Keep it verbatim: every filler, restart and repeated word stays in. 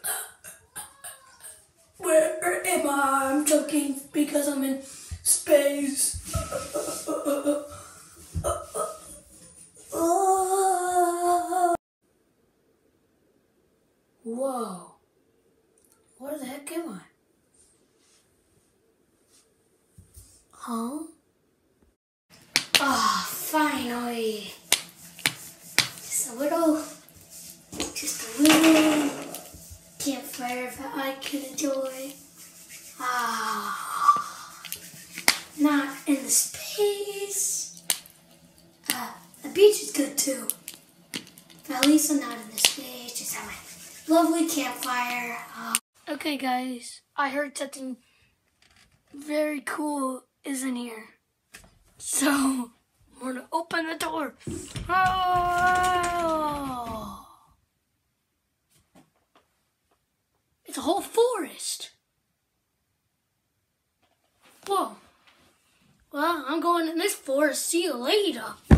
Where am I? I'm choking because I'm in space. Whoa. Where the heck am I? Huh? Ah, oh, finally. Just a little, just a little campfire that I can enjoy. Ah, not in the space. Uh, the beach is good too. But at least I'm not in the space. Just have my lovely campfire. Uh, okay, guys, I heard something very cool is in here. So, I'm gonna open the door. Oh! It's a whole forest. Whoa. Well, I'm going in this forest. See you later.